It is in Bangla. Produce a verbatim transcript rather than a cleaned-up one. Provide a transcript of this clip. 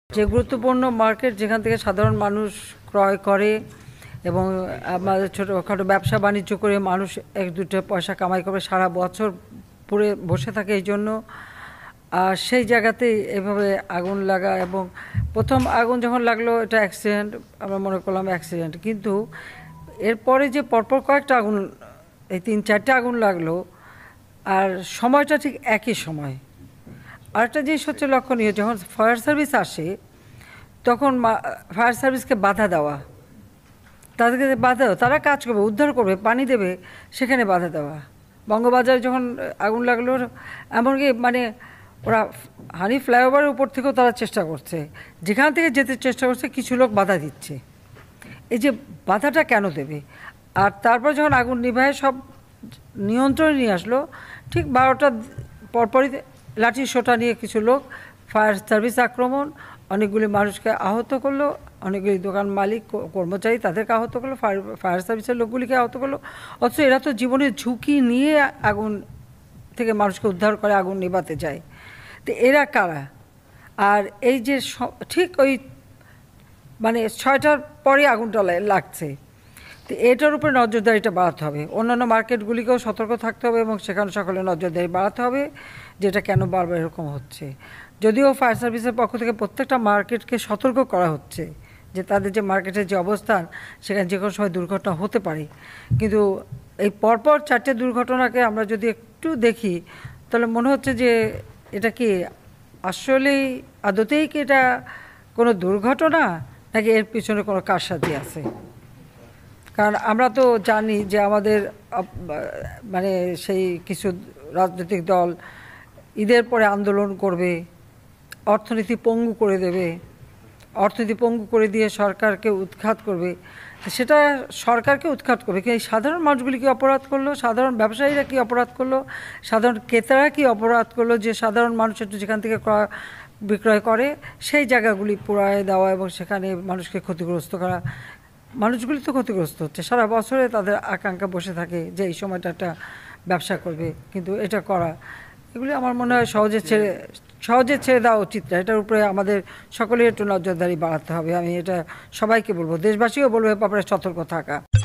যে গুরুত্বপূর্ণ মার্কেট যেখান থেকে সাধারণ মানুষ ক্রয় করে এবং আমাদের ছোটোখাটো ব্যবসা বাণিজ্য করে মানুষ এক দুটো পয়সা কামাই করে সারা বছর পুরে বসে থাকে এই জন্য আর সেই জায়গাতেই এভাবে আগুন লাগা এবং প্রথম আগুন যখন লাগলো এটা অ্যাক্সিডেন্ট আমরা মনে করলাম অ্যাক্সিডেন্ট, কিন্তু এরপরে যে পরপর কয়েকটা আগুন এই তিন চারটে আগুন লাগলো আর সময়টা ঠিক একই সময়। আরেকটা জিনিস হচ্ছে লক্ষণীয়, যখন ফায়ার সার্ভিস আসে তখন ফায়ার সার্ভিসকে বাধা দেওয়া, তাদেরকে বাধা দেওয়া, তারা কাজ করবে, উদ্ধার করবে, পানি দেবে, সেখানে বাধা দেওয়া। বঙ্গবাজারে যখন আগুন লাগলো এমনকি মানে ওরা হানি ফ্লাইওভারের উপর থেকেও তারা চেষ্টা করছে, যেখান থেকে যেতে চেষ্টা করছে কিছু লোক বাধা দিচ্ছে। এই যে বাধাটা কেন দেবে? আর তারপর যখন আগুন নিভায় সব নিয়ন্ত্রণে নিয়ে আসলো, ঠিক বারোটার পরপরই লাঠি সোটা নিয়ে কিছু লোক ফায়ার সার্ভিস আক্রমণ, অনেকগুলি মানুষকে আহত করলো, অনেকগুলি দোকান মালিক কর্মচারী তাদেরকে আহত করলো, ফায়ার ফায়ার সার্ভিসের লোকগুলিকে আহত করলো। অথচ এরা তো জীবনের ঝুঁকি নিয়ে আগুন থেকে মানুষকে উদ্ধার করে আগুন নেভাতে যায়। তো এরা কারা? আর এই যে ঠিক ওই মানে ছয়টার পরে আগুনটা লাগছে, তো এটার উপরে নজরদারিটা বাড়াতে হবে। অন্যান্য মার্কেটগুলিকেও সতর্ক থাকতে হবে এবং সেখানে সকলে নজরদারি বাড়াতে হবে যেটা কেন বারবার এরকম হচ্ছে। যদিও ফায়ার সার্ভিসের পক্ষ থেকে প্রত্যেকটা মার্কেটকে সতর্ক করা হচ্ছে যে তাদের যে মার্কেটের যে অবস্থান সেখানে যে কোনো সময় দুর্ঘটনা হতে পারে, কিন্তু এই পরপর চারটে দুর্ঘটনাকে আমরা যদি একটু দেখি তাহলে মনে হচ্ছে যে এটা কি আসলেই আদতেই কি এটা কোনো দুর্ঘটনা নাকি এর পিছনে কোনো কারসাজি আছে? কারণ আমরা তো জানি যে আমাদের মানে সেই কিছু রাজনৈতিক দল ঈদের পরে আন্দোলন করবে, অর্থনীতি পঙ্গু করে দেবে, অর্থনীতি পঙ্গু করে দিয়ে সরকারকে উৎখাত করবে। সেটা সরকারকে উৎখাত করবে, কিন্তু সাধারণ মানুষগুলি কি অপরাধ করলো? সাধারণ ব্যবসায়ীরা কি অপরাধ করলো? সাধারণ ক্রেতারা কি অপরাধ করলো যে সাধারণ মানুষ একটু যেখান থেকে ক্রয় বিক্রয় করে সেই জায়গাগুলি পুড়ায় দেওয়া এবং সেখানে মানুষকে ক্ষতিগ্রস্ত করা? মানুষগুলি তো ক্ষতিগ্রস্ত হচ্ছে, সারা বছরে তাদের আকাঙ্ক্ষা বসে থাকে যে এই সময়টা একটা ব্যবসা করবে, কিন্তু এটা করা এগুলি আমার মনে হয় সহজে ছেড়ে সহজে ছেড়ে দেওয়া উচিত না। এটার উপরে আমাদের সকলের একটু নজরদারি বাড়াতে হবে। আমি এটা সবাইকে বলবো, দেশবাসীও বলবো এ ব্যাপারে সতর্ক থাকা।